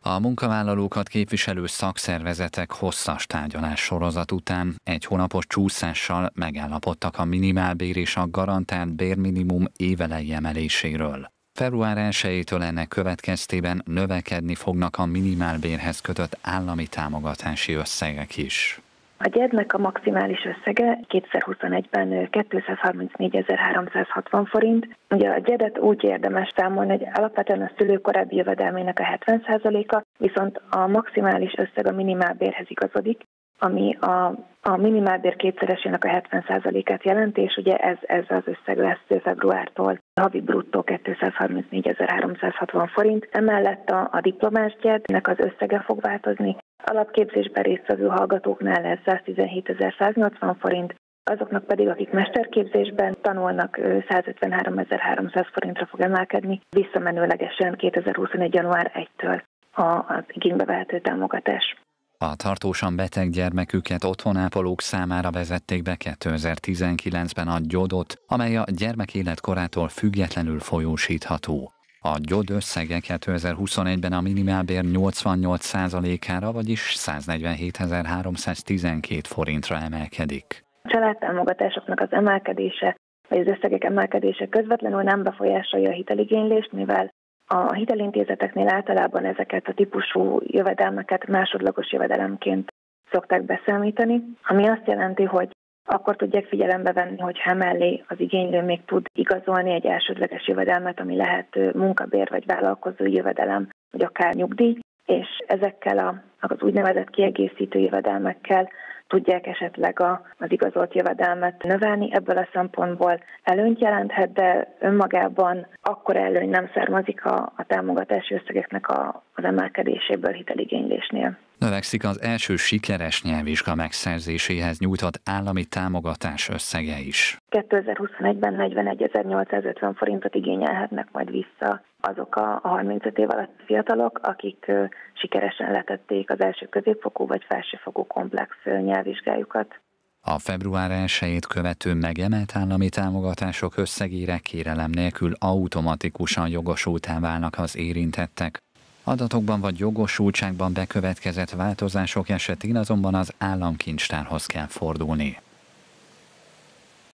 A munkavállalókat képviselő szakszervezetek hosszas tárgyalássorozat után egy hónapos csúszással megállapodtak a minimálbér és a garantált bérminimum évelei emeléséről. Február 1-től ennek következtében növekedni fognak a minimálbérhez kötött állami támogatási összegek is. A GYED-nek a maximális összege 2021-ben 234.360 forint. Ugye a GYED-et úgy érdemes számolni, hogy alapvetően a szülő korábbi jövedelmének a 70%-a, viszont a maximális összeg a minimálbérhez igazodik, ami a minimálbér kétszeresének a 70%-át jelenti, és ugye ez az összeg lesz februártól havi bruttó 234.360 forint. Emellett a diplomás GYED-nek az összege fog változni. Alapképzésben résztvevő hallgatóknál lesz 117.180 forint, azoknak pedig, akik mesterképzésben tanulnak, 153.300 forintra fog emelkedni, visszamenőlegesen 2021. január 1-től az igénybe vehető támogatás. A tartósan beteg gyermeküket otthonápolók számára vezették be 2019-ben a GYOD-ot, amely a gyermek életkorától függetlenül folyósítható. A GYOD összege 2021-ben a minimálbér 88%-ára, vagyis 147.312 forintra emelkedik. A családtámogatásoknak az emelkedése, vagy az összegek emelkedése közvetlenül nem befolyásolja a hiteligénylést, mivel a hitelintézeteknél általában ezeket a típusú jövedelmeket másodlagos jövedelemként szokták beszámítani, ami azt jelenti, hogy akkor tudják figyelembe venni, hogy emellé az igénylő még tud igazolni egy elsődleges jövedelmet, ami lehet munkabér vagy vállalkozói jövedelem, vagy akár nyugdíj, és ezekkel az úgynevezett kiegészítő jövedelmekkel tudják esetleg az igazolt jövedelmet növelni. Ebből a szempontból előnyt jelenthet, de önmagában akkora előny nem származik a támogatási összegeknek az emelkedéséből hiteligénylésnél. Növekszik az első sikeres nyelvvizsga megszerzéséhez nyújtott állami támogatás összege is. 2021-ben 41.850 forintot igényelhetnek majd vissza azok a 35 év alatt fiatalok, akik sikeresen letették az első középfokú vagy felsőfokú komplex nyelvvizsgájukat. A február 1-ét követő megemelt állami támogatások összegére kérelem nélkül automatikusan jogosulttá válnak az érintettek. Adatokban vagy jogosultságban bekövetkezett változások esetén azonban az államkincstárhoz kell fordulni.